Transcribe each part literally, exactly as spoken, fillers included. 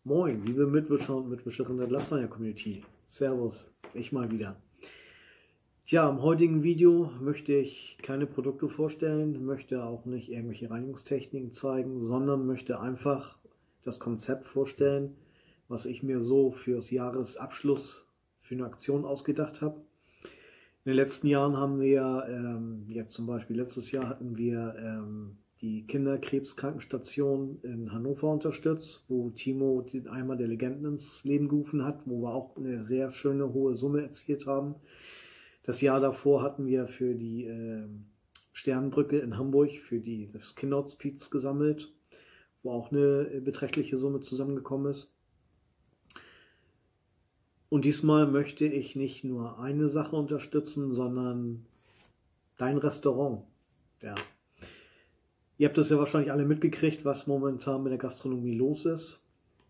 Moin, liebe Mitwischer und Mitwischerinnen der Glasfaser-Community. Servus, ich mal wieder. Tja, im heutigen Video möchte ich keine Produkte vorstellen, möchte auch nicht irgendwelche Reinigungstechniken zeigen, sondern möchte einfach das Konzept vorstellen, was ich mir so fürs Jahresabschluss für eine Aktion ausgedacht habe. In den letzten Jahren haben wir, ähm, jetzt zum Beispiel letztes Jahr hatten wir ähm, die Kinderkrebskrankenstation in Hannover unterstützt, wo Timo den Eimer der Legenden ins Leben gerufen hat, wo wir auch eine sehr schöne hohe Summe erzielt haben. Das Jahr davor hatten wir für die äh, Sternbrücke in Hamburg, für die, das Kinderhospiz gesammelt, wo auch eine beträchtliche Summe zusammengekommen ist. Und diesmal möchte ich nicht nur eine Sache unterstützen, sondern dein Restaurant. Ja. Ihr habt das ja wahrscheinlich alle mitgekriegt, was momentan mit der Gastronomie los ist.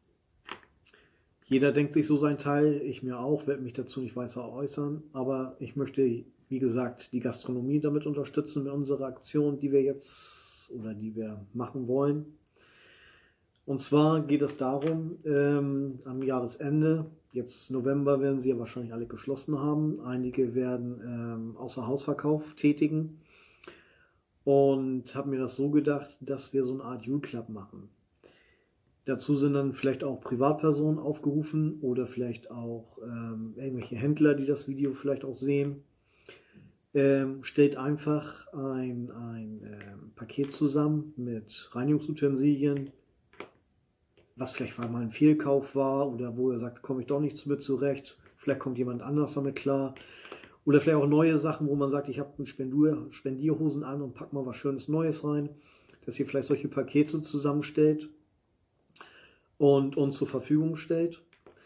Jeder denkt sich so sein Teil, ich mir auch, werde mich dazu nicht weiter äußern. Aber ich möchte, wie gesagt, die Gastronomie damit unterstützen mit unserer Aktion, die wir jetzt oder die wir machen wollen. Und zwar geht es darum, ähm, am Jahresende, jetzt November werden sie ja wahrscheinlich alle geschlossen haben. Einige werden ähm, Außerhausverkauf tätigen. Und habe mir das so gedacht, dass wir so eine Art Jule-Club machen. Dazu sind dann vielleicht auch Privatpersonen aufgerufen oder vielleicht auch ähm, irgendwelche Händler, die das Video vielleicht auch sehen. Ähm, stellt einfach ein, ein ähm, Paket zusammen mit Reinigungsutensilien, was vielleicht mal ein Fehlkauf war oder wo er sagt, komme ich doch nicht mit zurecht, vielleicht kommt jemand anders damit klar. Oder vielleicht auch neue Sachen, wo man sagt, ich habe Spendierhosen an und pack mal was Schönes Neues rein, dass ihr vielleicht solche Pakete zusammenstellt und uns zur Verfügung stellt.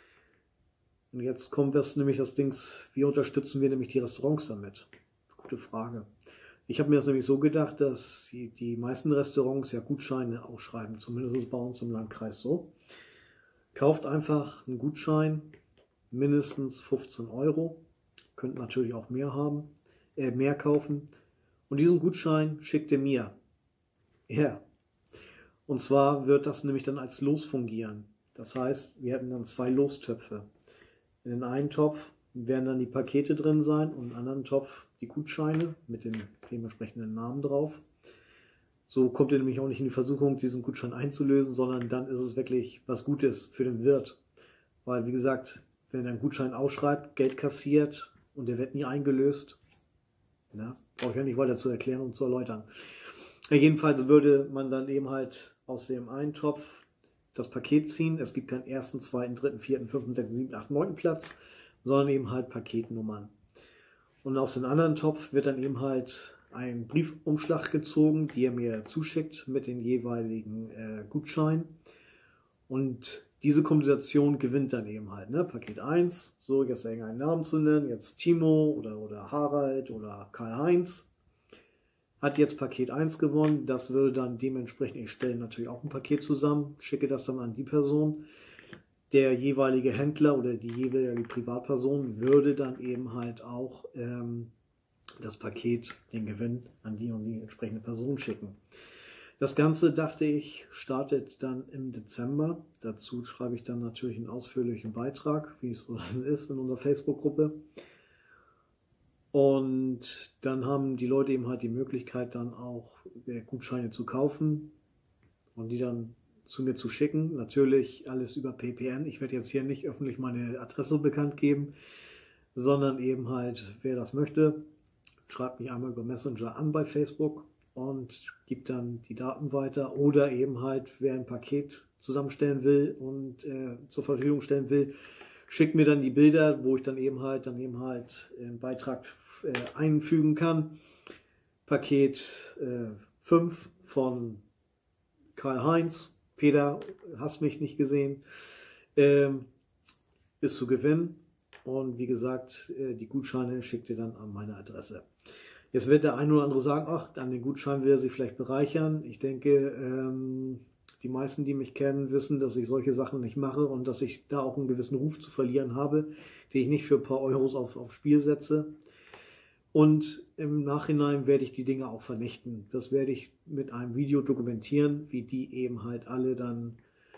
Und jetzt kommt das nämlich das Dings, wie unterstützen wir nämlich die Restaurants damit? Gute Frage. Ich habe mir das nämlich so gedacht, dass die, die meisten Restaurants ja Gutscheine ausschreiben, zumindest bei uns im Landkreis so. Kauft einfach einen Gutschein, mindestens fünfzehn Euro. Könnt natürlich auch mehr haben, äh, mehr kaufen. Und diesen Gutschein schickt ihr mir. Ja. Und zwar wird das nämlich dann als Los fungieren. Das heißt, wir hätten dann zwei Lostöpfe. In den einen Topf werden dann die Pakete drin sein und im anderen Topf die Gutscheine mit den dementsprechenden Namen drauf. So kommt ihr nämlich auch nicht in die Versuchung, diesen Gutschein einzulösen, sondern dann ist es wirklich was Gutes für den Wirt. Weil, wie gesagt, wenn er einen Gutschein ausschreibt, Geld kassiert, und der wird nie eingelöst. Ja, brauche ich ja nicht weiter zu erklären und zu erläutern. Ja, jedenfalls würde man dann eben halt aus dem einen Topf das Paket ziehen. Es gibt keinen ersten, zweiten, dritten, vierten, fünften, sechsten, siebten, achten, neunten Platz, sondern eben halt Paketnummern. Und aus dem anderen Topf wird dann eben halt ein Briefumschlag gezogen, die er mir zuschickt mit den jeweiligen äh, Gutscheinen. Und diese Kombination gewinnt dann eben halt, ne? Paket eins, so jetzt irgendeinen Namen zu nennen, jetzt Timo oder, oder Harald oder Karl-Heinz, hat jetzt Paket eins gewonnen. Das würde dann dementsprechend, ich stelle natürlich auch ein Paket zusammen, schicke das dann an die Person. Der jeweilige Händler oder die jeweilige Privatperson würde dann eben halt auch ähm, das Paket, den Gewinn an die und die entsprechende Person schicken. Das Ganze, dachte ich, startet dann im Dezember. Dazu schreibe ich dann natürlich einen ausführlichen Beitrag, wie es so ist in unserer Facebook-Gruppe. Und dann haben die Leute eben halt die Möglichkeit, dann auch Gutscheine zu kaufen und die dann zu mir zu schicken. Natürlich alles über P P N. Ich werde jetzt hier nicht öffentlich meine Adresse bekannt geben, sondern eben halt, wer das möchte, schreibt mich einmal über Messenger an bei Facebook und gibt dann die Daten weiter oder eben halt, wer ein Paket zusammenstellen will und äh, zur Verfügung stellen will, schickt mir dann die Bilder, wo ich dann eben halt dann eben halt einen Beitrag äh, einfügen kann. Paket äh, fünf von Karl-Heinz, Peter, hast mich nicht gesehen, ähm, ist zu gewinnen. Und wie gesagt, äh, die Gutscheine schickt ihr dann an meine Adresse. Jetzt wird der eine oder andere sagen, ach, an den Gutschein will er sich vielleicht bereichern. Ich denke, ähm, die meisten, die mich kennen, wissen, dass ich solche Sachen nicht mache und dass ich da auch einen gewissen Ruf zu verlieren habe, den ich nicht für ein paar Euros auf, aufs Spiel setze. Und im Nachhinein werde ich die Dinge auch vernichten. Das werde ich mit einem Video dokumentieren, wie die eben halt alle dann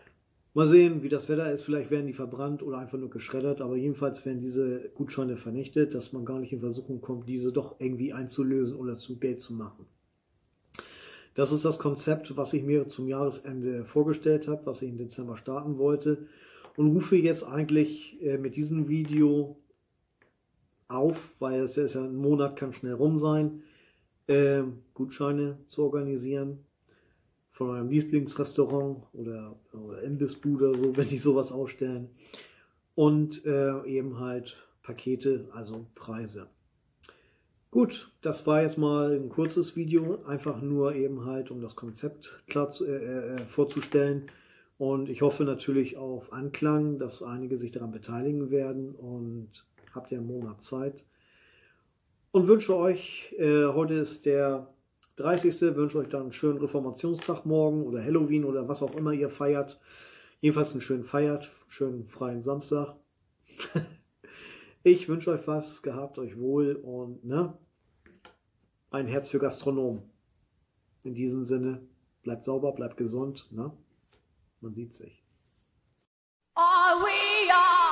Mal sehen, wie das Wetter ist. Vielleicht werden die verbrannt oder einfach nur geschreddert. Aber jedenfalls werden diese Gutscheine vernichtet, dass man gar nicht in Versuchung kommt, diese doch irgendwie einzulösen oder zu Geld zu machen. Das ist das Konzept, was ich mir zum Jahresende vorgestellt habe, was ich im Dezember starten wollte. Und rufe jetzt eigentlich äh, mit diesem Video auf, weil es ist ja ein Monat, kann schnell rum sein, äh, Gutscheine zu organisieren von eurem Lieblingsrestaurant oder, oder Imbissbude oder so, wenn die sowas ausstellen. Und äh, eben halt Pakete, also Preise. Gut, das war jetzt mal ein kurzes Video, einfach nur eben halt, um das Konzept klar zu, äh, äh, vorzustellen. Und ich hoffe natürlich auf Anklang, dass einige sich daran beteiligen werden und habt ihr einen Monat Zeit. Und wünsche euch, äh, heute ist der dreißigste wünsche euch dann einen schönen Reformationstag morgen oder Halloween oder was auch immer ihr feiert. Jedenfalls einen schönen Feiert, schönen freien Samstag. Ich wünsche euch was, gehabt euch wohl und ne, ein Herz für Gastronomen. In diesem Sinne, bleibt sauber, bleibt gesund, ne? Man sieht sich. Are we are